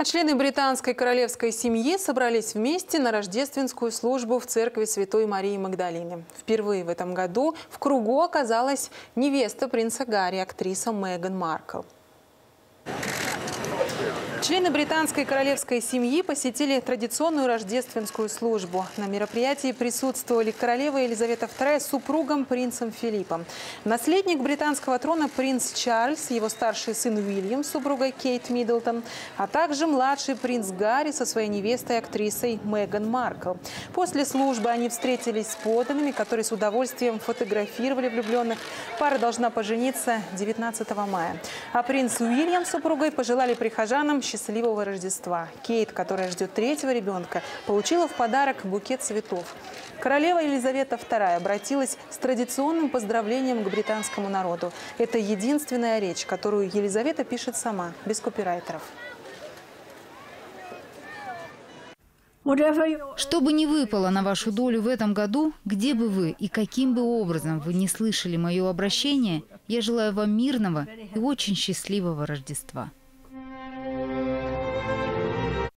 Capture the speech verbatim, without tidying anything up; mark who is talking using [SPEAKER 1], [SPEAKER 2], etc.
[SPEAKER 1] А члены британской королевской семьи собрались вместе на рождественскую службу в церкви Святой Марии Магдалины. Впервые в этом году в кругу оказалась невеста принца Гарри, актриса Меган Маркл. Члены британской королевской семьи посетили традиционную рождественскую службу. На мероприятии присутствовали королева Елизавета вторая с супругом принцем Филиппом. Наследник британского трона принц Чарльз, его старший сын Уильям с супругой Кейт Миддлтон, а также младший принц Гарри со своей невестой, актрисой Меган Маркл. После службы они встретились с подданными, которые с удовольствием фотографировали влюбленных. Пара должна пожениться девятнадцатого мая. А принц Уильям с супругой пожелали прихожанам счастливого Рождества. Кейт, которая ждет третьего ребенка, получила в подарок букет цветов. Королева Елизавета вторая обратилась с традиционным поздравлением к британскому народу. Это единственная речь, которую Елизавета пишет сама, без копирайтеров.
[SPEAKER 2] Что бы ни выпало на вашу долю в этом году, где бы вы и каким бы образом вы не слышали мое обращение, я желаю вам мирного и очень счастливого Рождества.